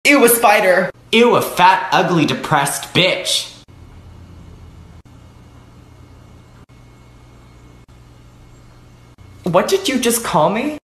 Ew, a spider. Ew, a fat, ugly, depressed bitch. What did you just call me?